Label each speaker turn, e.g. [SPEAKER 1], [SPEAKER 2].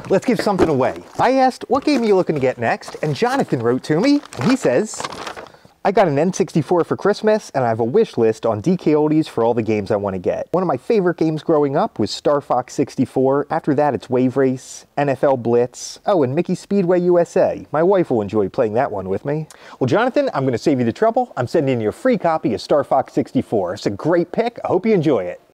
[SPEAKER 1] let's give something away. I asked, what game are you looking to get next? And Jonathan wrote to me, and he says, I got an N64 for Christmas, and I have a wish list on DKOldies for all the games I want to get. One of my favorite games growing up was Star Fox 64. After that, it's Wave Race, NFL Blitz, oh, and Mickey Speedway USA. My wife will enjoy playing that one with me. Well, Jonathan, I'm going to save you the trouble. I'm sending you a free copy of Star Fox 64. It's a great pick. I hope you enjoy it.